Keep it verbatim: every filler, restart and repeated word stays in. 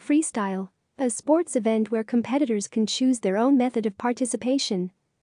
Freestyle, a sports event where competitors can choose their own method of participation.